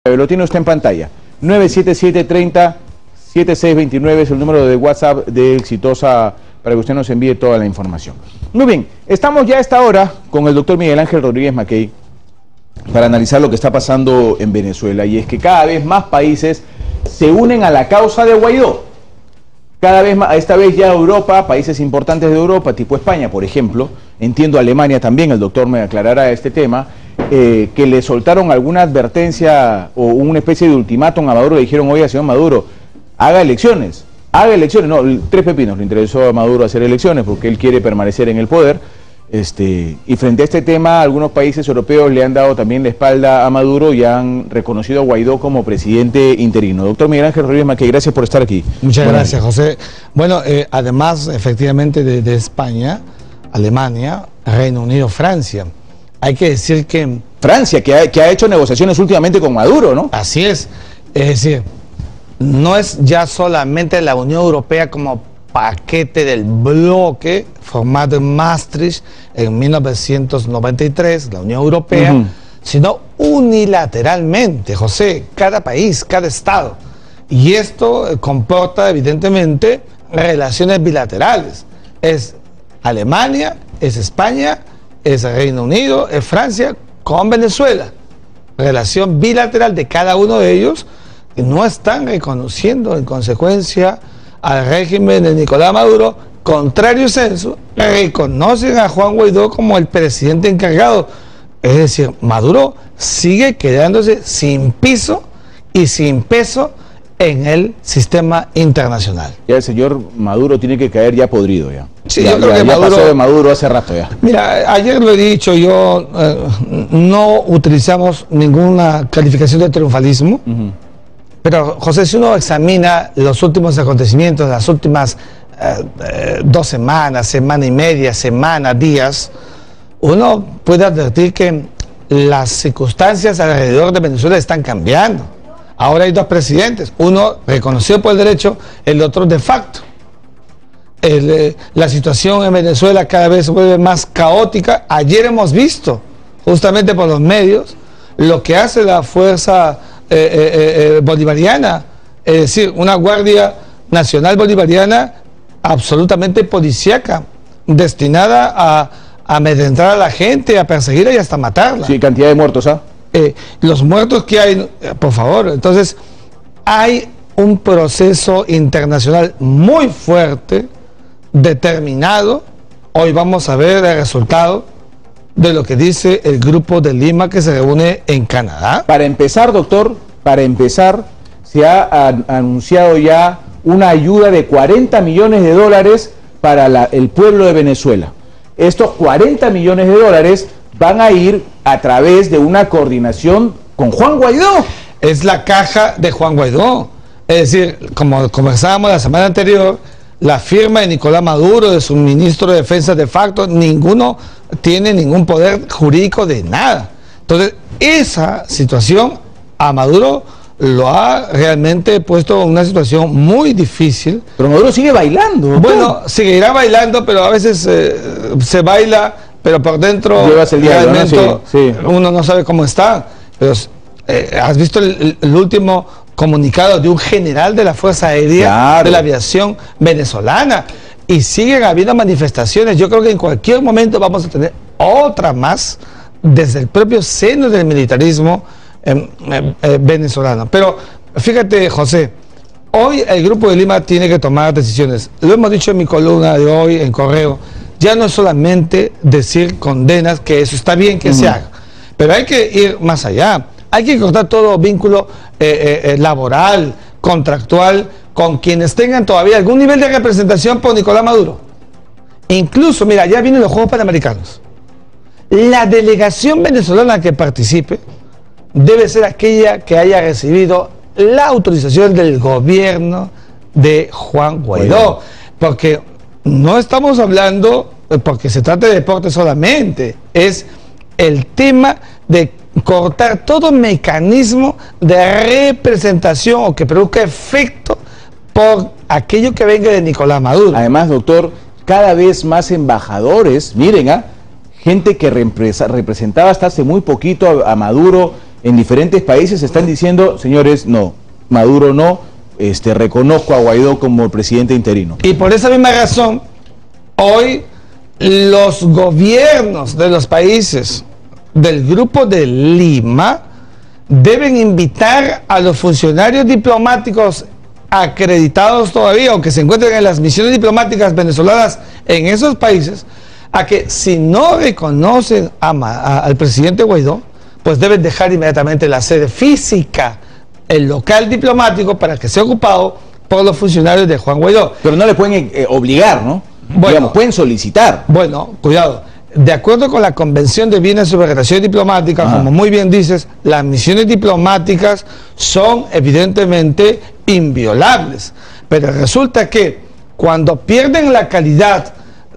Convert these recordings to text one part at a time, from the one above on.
Lo tiene usted en pantalla. 977-30-7629 es el número de WhatsApp de Exitosa para que usted nos envíe toda la información. Muy bien, estamos ya a esta hora con el doctor Miguel Ángel Rodríguez Mackey para analizar lo que está pasando en Venezuela, y es que cada vez más países se unen a la causa de Guaidó. Cada vez más, esta vez ya Europa, países importantes de Europa, tipo España, por ejemplo, entiendo Alemania también, el doctor me aclarará este tema, que le soltaron alguna advertencia o una especie de ultimátum a Maduro. Le dijeron: oiga, señor Maduro, haga elecciones. No, tres pepinos le interesó a Maduro hacer elecciones porque él quiere permanecer en el poder. Y frente a este tema, algunos países europeos le han dado también la espalda a Maduro y han reconocido a Guaidó como presidente interino. Doctor Miguel Ángel Rodríguez Mackey, gracias por estar aquí. Muchas gracias, José. Bueno, además, efectivamente, de España, Alemania, Reino Unido, Francia. Hay que decir que... Francia, que ha hecho negociaciones últimamente con Maduro, ¿no? Así es decir, no es ya solamente la Unión Europea como paquete del bloque formado en Maastricht en 1993, la Unión Europea, sino unilateralmente, José, cada país, cada estado. Y esto comporta evidentemente relaciones bilaterales. Es Alemania, es España, es Reino Unido, es Francia con Venezuela. Relación bilateral de cada uno de ellos, que no están reconociendo en consecuencia al régimen de Nicolás Maduro. Contrario censo, reconocen a Juan Guaidó como el presidente encargado. Es decir, Maduro sigue quedándose sin piso y sin peso en el sistema internacional. Ya el señor Maduro tiene que caer ya podrido ya. Sí, yo creo que Maduro pasó de Maduro hace rato ya. Mira, ayer lo he dicho, yo no utilizamos ninguna calificación de triunfalismo, pero José, si uno examina los últimos acontecimientos, las últimas 2 semanas, semana y media, días, uno puede advertir que las circunstancias alrededor de Venezuela están cambiando. Ahora hay 2 presidentes, uno reconocido por el derecho, el otro de facto. La situación en Venezuela cada vez se vuelve más caótica. Ayer hemos visto, justamente por los medios, lo que hace la fuerza bolivariana, es decir, una Guardia Nacional Bolivariana absolutamente policíaca, destinada a amedrentar a la gente, a perseguirla y hasta matarla. Sí, cantidad de muertos, ¿ah? Los muertos que hay, por favor. Entonces, hay un proceso internacional muy fuerte, determinado. Hoy vamos a ver el resultado de lo que dice el Grupo de Lima, que se reúne en Canadá. Para empezar, doctor, se ha anunciado ya una ayuda de $40 millones para el pueblo de Venezuela. Estos $40 millones van a ir a través de una coordinación con Juan Guaidó. Es la caja de Juan Guaidó. Es decir, como conversábamos la semana anterior, la firma de Nicolás Maduro, de su ministro de Defensa de facto, ninguno tiene ningún poder jurídico de nada. Entonces, esa situación a Maduro lo ha realmente puesto en una situación muy difícil. Pero Maduro sigue bailando, ¿no? Bueno, seguirá bailando, pero a veces se baila, pero por dentro realmente, ¿no? Sí. Uno no sabe cómo está. Pero ¿has visto el último comunicado de un general de la Fuerza Aérea de la Aviación venezolana? Y siguen habiendo manifestaciones. Yo creo que en cualquier momento vamos a tener otra más desde el propio seno del militarismo venezolano. Pero fíjate, José, hoy el Grupo de Lima tiene que tomar decisiones. Lo hemos dicho en mi columna de hoy en Correo. Ya no es solamente decir condenas, que eso está bien que se haga, pero hay que ir más allá. Hay que cortar todo vínculo laboral, contractual, con quienes tengan todavía algún nivel de representación por Nicolás Maduro. Incluso, mira, ya vienen los Juegos Panamericanos. La delegación venezolana que participe debe ser aquella que haya recibido la autorización del gobierno de Juan Guaidó. Porque no estamos hablando porque se trata de deporte solamente, es el tema de cortar todo mecanismo de representación o que produzca efecto por aquello que venga de Nicolás Maduro. Además, doctor, cada vez más embajadores, miren, gente que representaba hasta hace muy poquito a Maduro en diferentes países están diciendo, señores, no, Maduro no, reconozco a Guaidó como presidente interino. Y por esa misma razón, hoy los gobiernos de los países del Grupo de Lima deben invitar a los funcionarios diplomáticos acreditados todavía o que se encuentren en las misiones diplomáticas venezolanas en esos países a que si no reconocen al presidente Guaidó, pues deben dejar inmediatamente la sede física, el local diplomático, para que sea ocupado por los funcionarios de Juan Guaidó. Pero no le pueden obligar, ¿no? Bueno, digamos, pueden solicitar. Bueno, cuidado. De acuerdo con la Convención de Viena sobre Relaciones Diplomáticas, como muy bien dices, las misiones diplomáticas son evidentemente inviolables. Pero resulta que cuando pierden la calidad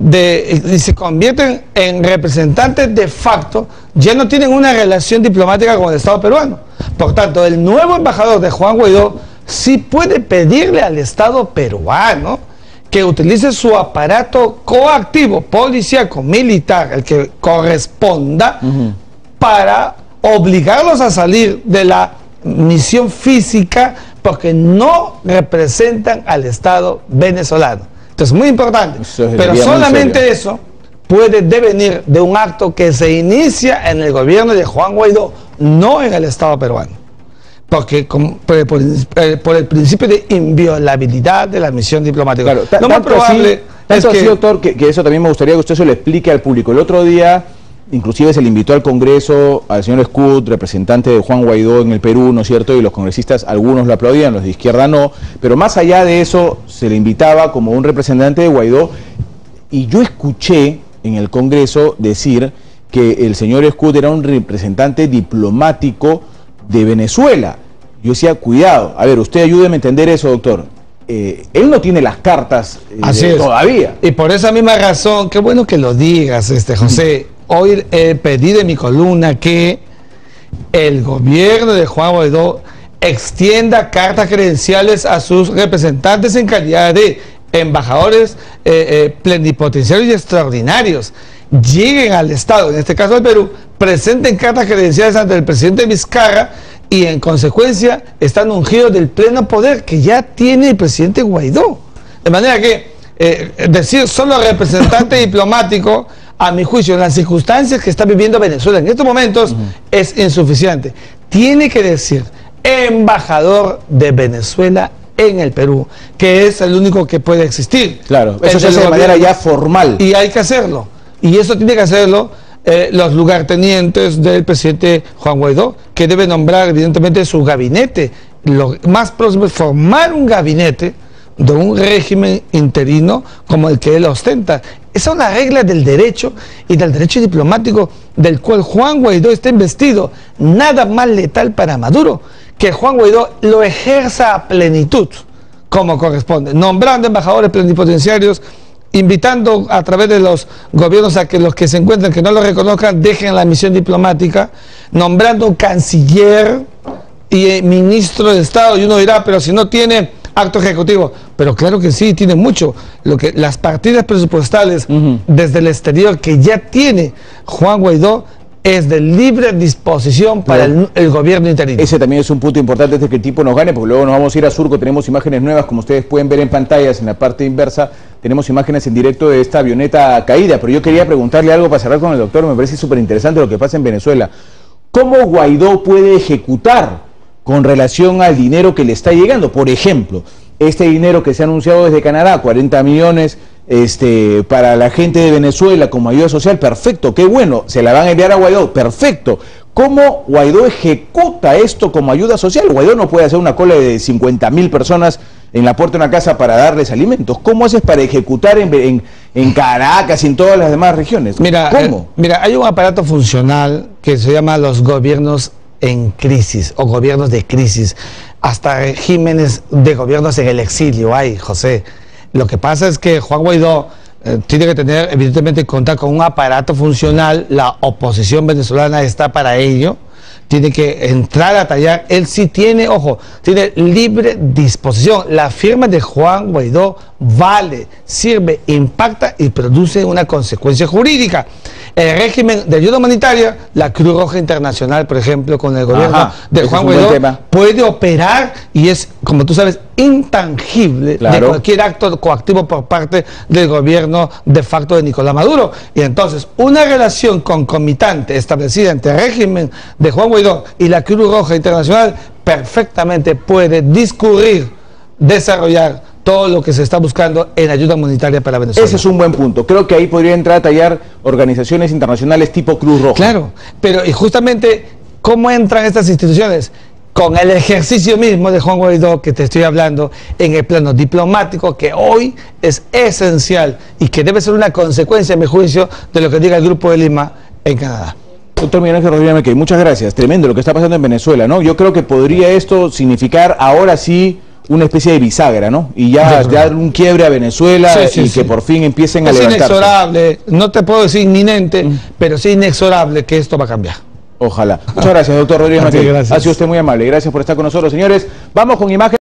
y se convierten en representantes de facto, ya no tienen una relación diplomática con el Estado peruano. Por tanto, el nuevo embajador de Juan Guaidó sí puede pedirle al Estado peruano que utilice su aparato coactivo, policíaco, militar, el que corresponda, para obligarlos a salir de la misión física porque no representan al Estado venezolano. Entonces, muy importante. Pero solamente eso puede devenir de un acto que se inicia en el gobierno de Juan Guaidó, no en el Estado peruano. Porque por el principio de inviolabilidad de la misión diplomática. Claro, lo más probable es que... doctor, que eso también me gustaría que usted se lo explique al público. El otro día, inclusive se le invitó al Congreso al señor Escut, representante de Juan Guaidó en el Perú, ¿no es cierto? Y los congresistas, algunos lo aplaudían, los de izquierda no. Pero más allá de eso, se le invitaba como un representante de Guaidó. Y yo escuché en el Congreso decir que el señor Escut era un representante diplomático de Venezuela. Yo decía, cuidado, a ver, usted ayúdeme a entender eso, doctor. Él no tiene las cartas todavía. Y por esa misma razón, qué bueno que lo digas, José. Hoy pedí de mi columna que el gobierno de Juan Guaidó extienda cartas credenciales a sus representantes en calidad de embajadores plenipotenciarios y extraordinarios. Lleguen al Estado, en este caso al Perú, presenten cartas credenciales ante el presidente Vizcarra y en consecuencia están ungidos del pleno poder que ya tiene el presidente Guaidó. De manera que decir solo representante diplomático, a mi juicio, en las circunstancias que está viviendo Venezuela en estos momentos, es insuficiente. Tiene que decir embajador de Venezuela en el Perú, que es el único que puede existir. Claro, eso se hace de manera ya formal. Y hay que hacerlo. Y eso tiene que hacerlo los lugartenientes del presidente Juan Guaidó, que debe nombrar evidentemente su gabinete. Lo más próximo es formar un gabinete de un régimen interino como el que él ostenta. Esa es una regla del derecho y del derecho diplomático del cual Juan Guaidó está investido. Nada más letal para Maduro que Juan Guaidó lo ejerza a plenitud como corresponde, nombrando embajadores plenipotenciarios, invitando a través de los gobiernos a que los que se encuentran que no lo reconozcan dejen la misión diplomática, nombrando un canciller y ministro de Estado, y uno dirá, pero si no tiene acto ejecutivo, pero claro que sí, tiene mucho. Las partidas presupuestales desde el exterior que ya tiene Juan Guaidó es de libre disposición para el gobierno interino. Ese también es un punto importante desde que el tipo nos gane, porque luego nos vamos a ir a Surco, tenemos imágenes nuevas, como ustedes pueden ver en pantallas, en la parte inversa, tenemos imágenes en directo de esta avioneta caída, pero yo quería preguntarle algo para cerrar con el doctor, me parece súper interesante lo que pasa en Venezuela. ¿Cómo Guaidó puede ejecutar con relación al dinero que le está llegando? Por ejemplo, este dinero que se ha anunciado desde Canadá, 40 millones para la gente de Venezuela como ayuda social, perfecto, qué bueno, se la van a enviar a Guaidó, perfecto. ¿Cómo Guaidó ejecuta esto como ayuda social? Guaidó no puede hacer una cola de 50.000 personas en la puerta de una casa para darles alimentos. ¿Cómo haces para ejecutar en Caracas y en todas las demás regiones? Mira, ¿cómo? Mira, hay un aparato funcional que se llama los gobiernos en crisis o gobiernos de crisis, hasta regímenes de gobiernos en el exilio hay, José. Lo que pasa es que Juan Guaidó tiene que tener, evidentemente, contar con un aparato funcional. La oposición venezolana está para ello. Tiene que entrar a tallar. Él sí tiene, ojo, tiene libre disposición. La firma de Juan Guaidó vale, sirve, impacta y produce una consecuencia jurídica. El régimen de ayuda humanitaria, la Cruz Roja Internacional, por ejemplo, con el gobierno de Juan Guaidó, puede operar y es, como tú sabes, intangible de cualquier acto coactivo por parte del gobierno de facto de Nicolás Maduro. Y entonces, una relación concomitante establecida entre el régimen de Juan Guaidó y la Cruz Roja Internacional perfectamente puede discurrir, desarrollar todo lo que se está buscando en ayuda humanitaria para Venezuela. Ese es un buen punto. Creo que ahí podría entrar a tallar organizaciones internacionales tipo Cruz Roja. Claro, pero y justamente, ¿cómo entran estas instituciones? Con el ejercicio mismo de Juan Guaidó que te estoy hablando en el plano diplomático, que hoy es esencial y que debe ser una consecuencia, a mi juicio, de lo que diga el Grupo de Lima en Canadá. Doctor Miguel Ángel Rodríguez Mackey, muchas gracias. Tremendo lo que está pasando en Venezuela, ¿no? Yo creo que podría esto significar ahora sí una especie de bisagra, ¿no? Y ya dar un quiebre a Venezuela que por fin empiecen a levantarse. Es inexorable, no te puedo decir inminente, pero sí inexorable que esto va a cambiar. Ojalá. Muchas gracias, doctor Rodríguez Mackey. Ha sido usted muy amable. Gracias por estar con nosotros, señores. Vamos con imagen.